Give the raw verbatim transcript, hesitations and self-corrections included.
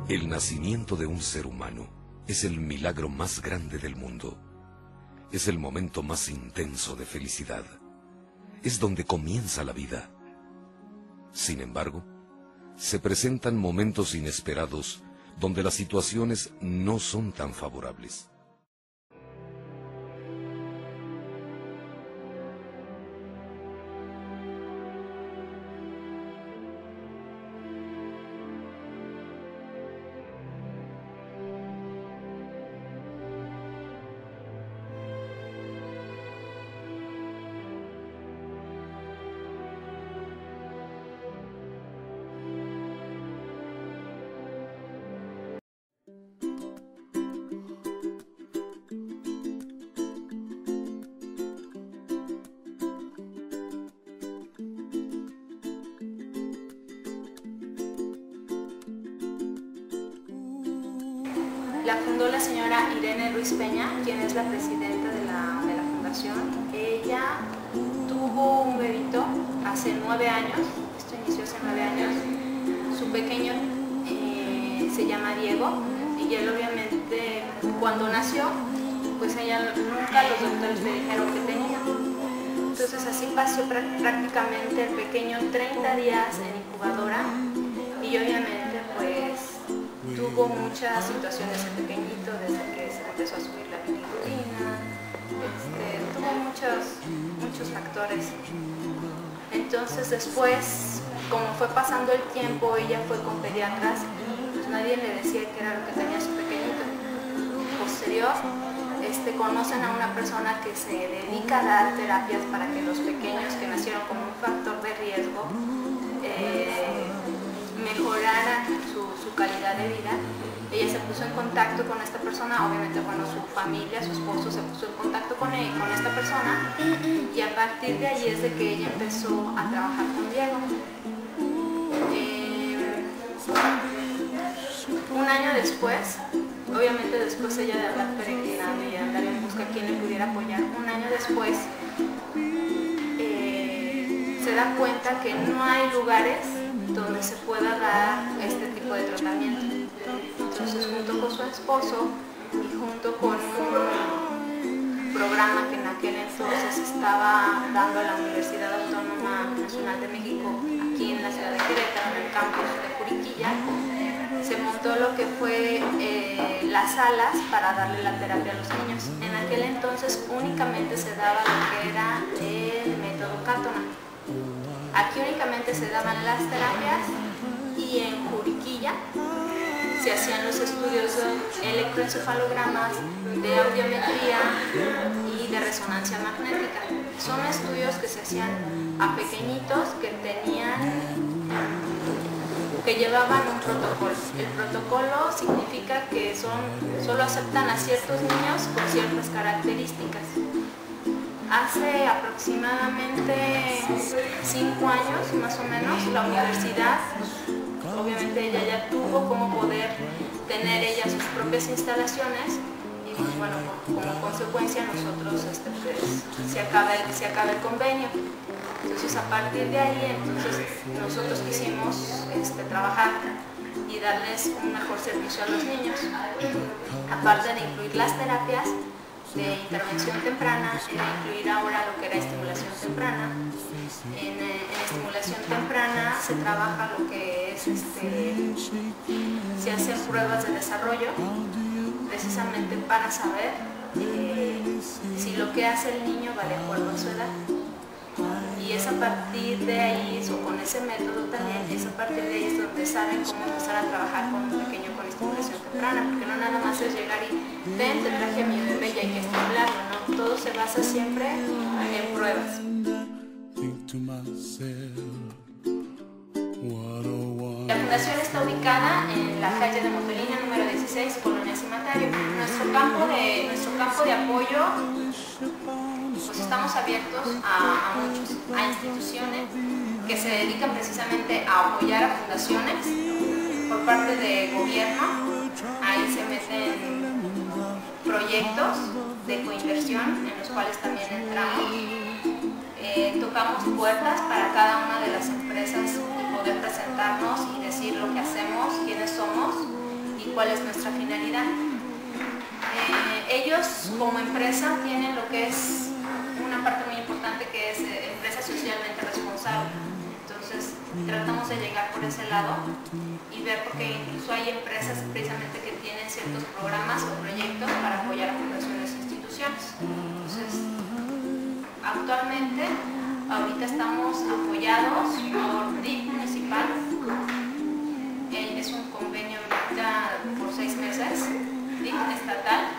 El nacimiento de un ser humano es el milagro más grande del mundo. Es el momento más intenso de felicidad. Es donde comienza la vida. Sin embargo, se presentan momentos inesperados donde las situaciones no son tan favorables. La fundó la señora Irene Ruiz Peña, quien es la presidenta de la, de la fundación. Ella tuvo un bebito hace nueve años, esto inició hace nueve años. Su pequeño eh, se llama Diego y él obviamente cuando nació, pues ella nunca los doctores le dijeron que tenía. Entonces así pasó prácticamente el pequeño treinta días en incubadora y obviamente pues tuvo muchas situaciones el pequeñito desde que se empezó a subir la bilirrubina, este, tuvo muchos, muchos factores. Entonces después, como fue pasando el tiempo, ella fue con pediatras y pues nadie le decía qué era lo que tenía su pequeñito. Posterior, este, conocen a una persona que se dedica a dar terapias para que los pequeños que nacieron con un factor de riesgo eh, mejoraran su, su calidad de vida. Ella se puso en contacto con esta persona, obviamente bueno, su familia, su esposo se puso en contacto con, él, con esta persona y a partir de ahí es de que ella empezó a trabajar con Diego. Eh, un año después, obviamente después ella de andar peregrinando y de andar en busca de quien le pudiera apoyar, un año después eh, se da cuenta que no hay lugares donde se pueda dar este tipo de tratamiento. Entonces, junto con su esposo y junto con un programa que en aquel entonces estaba dando a la Universidad Autónoma Nacional de México, aquí en la ciudad de Querétaro, en el campus de Juriquilla, se montó lo que fue eh, las salas para darle la terapia a los niños. En aquel entonces únicamente se daba lo que era el método Cátona. Aquí únicamente se daban las terapias y en Juriquilla se hacían los estudios de electroencefalogramas, de audiometría y de resonancia magnética. Son estudios que se hacían a pequeñitos que tenían, que llevaban un protocolo. El protocolo significa que son, solo aceptan a ciertos niños con ciertas características. Hace aproximadamente cinco años, más o menos, la universidad, pues, obviamente ella ya tuvo cómo poder tener ella sus propias instalaciones y pues, bueno, como consecuencia nosotros este, pues, se, acaba el, se acaba el convenio. Entonces a partir de ahí entonces, nosotros quisimos este, trabajar y darles un mejor servicio a los niños, aparte de incluir las terapias de intervención temprana, de incluir ahora lo que era estimulación temprana. En, en estimulación temprana se trabaja lo que es, este, se hacen pruebas de desarrollo, precisamente para saber eh, si lo que hace el niño va de acuerdo a su edad. Y es a partir de ahí, o con ese método también, es a partir de ahí es donde saben cómo empezar a trabajar con un pequeño con estimulación temprana, porque no nada más es llegar y ven, te traje a mi bebé y hay que estimularlo, ¿no? Todo se basa siempre en pruebas. La fundación está ubicada en la calle de Montelina, número dieciséis, Colonia Cimatario. Nuestro campo de, nuestro campo de apoyo, pues estamos abiertos a, a muchos, a instituciones que se dedican precisamente a apoyar a fundaciones por parte de gobierno. Ahí se meten proyectos de coinversión en los cuales también entramos. Eh, tocamos puertas para cada una de las empresas y poder presentarnos y decir lo que hacemos, quiénes somos y cuál es nuestra finalidad. Eh, ellos como empresa tienen lo que es una parte muy importante, que es eh, empresa socialmente responsable. Entonces tratamos de llegar por ese lado y ver, porque incluso hay empresas precisamente que tienen ciertos programas o proyectos para apoyar a fundaciones e instituciones. Entonces actualmente ahorita estamos apoyados por D I F municipal. Es un convenio ahorita por seis meses, D I F estatal,